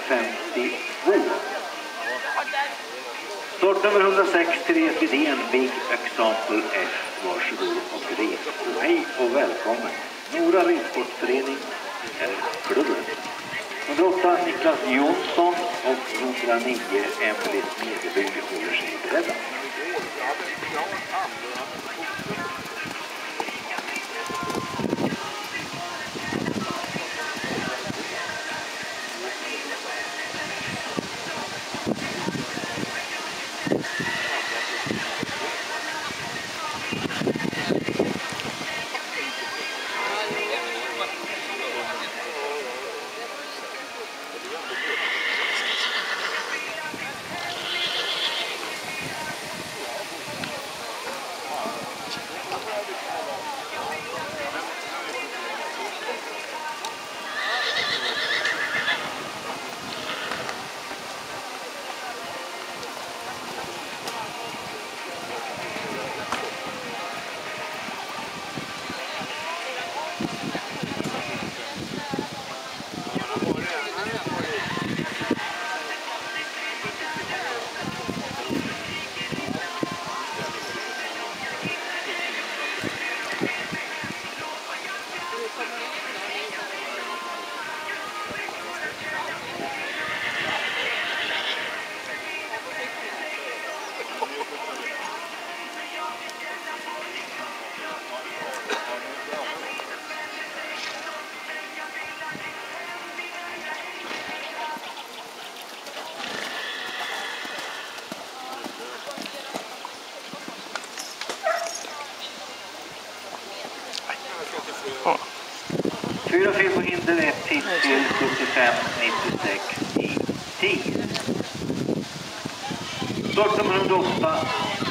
52. Startnummer 106, Therese Widén, Big Example F. Varsågod och res. Och hej och välkommen. Nora Ridsportförening är klubben. 108 Niklas Jonsson och 109 Emily Smedeby håller sig beredda. Fyra fel på hinder 1 till 75-96 i tid. Startnummer 108